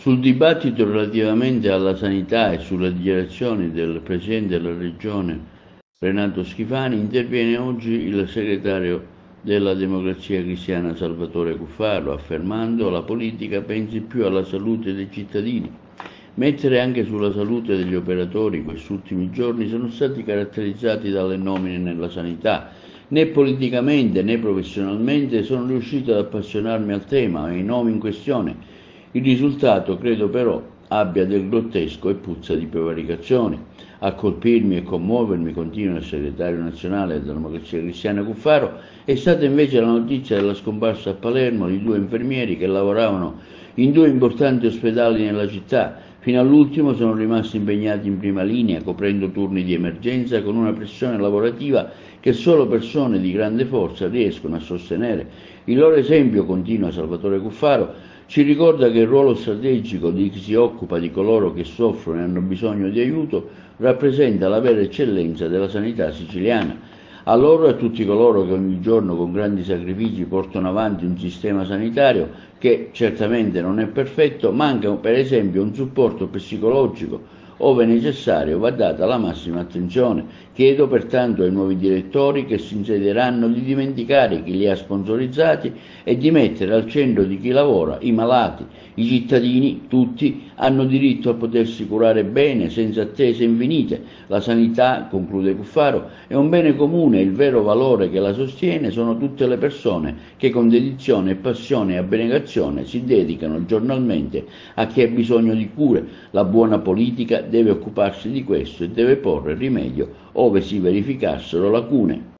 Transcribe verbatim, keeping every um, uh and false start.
Sul dibattito relativamente alla sanità e sulle dichiarazioni del Presidente della Regione Renato Schifani interviene oggi il segretario della Democrazia Cristiana Salvatore Cuffaro, affermando che la politica pensi più alla salute dei cittadini. Mettere anche sulla salute degli operatori questi ultimi giorni sono stati caratterizzati dalle nomine nella sanità. Né politicamente né professionalmente sono riuscito ad appassionarmi al tema e ai nomi in questione. Il risultato credo però abbia del grottesco e puzza di prevaricazione. A colpirmi e commuovermi, continua il segretario nazionale della Democrazia Cristiana Cuffaro, è stata invece la notizia della scomparsa a Palermo di due infermieri che lavoravano in due importanti ospedali nella città. Fino all'ultimo sono rimasti impegnati in prima linea, coprendo turni di emergenza con una pressione lavorativa che solo persone di grande forza riescono a sostenere. Il loro esempio, continua Salvatore Cuffaro, ci ricorda che il ruolo strategico di chi si occupa di coloro che soffrono e hanno bisogno di aiuto rappresenta la vera eccellenza della sanità siciliana. A loro e a tutti coloro che ogni giorno con grandi sacrifici portano avanti un sistema sanitario che certamente non è perfetto, manca per esempio un supporto psicologico, ove necessario va data la massima attenzione. Chiedo pertanto ai nuovi direttori che si insedieranno di dimenticare chi li ha sponsorizzati e di mettere al centro di chi lavora i malati. I cittadini, tutti, hanno diritto a potersi curare bene, senza attese infinite. La sanità, conclude Cuffaro, è un bene comune e il vero valore che la sostiene sono tutte le persone che con dedizione, passione e abnegazione si dedicano giornalmente a chi ha bisogno di cure. La buona politica deve occuparsi di questo e deve porre rimedio ove si verificassero lacune.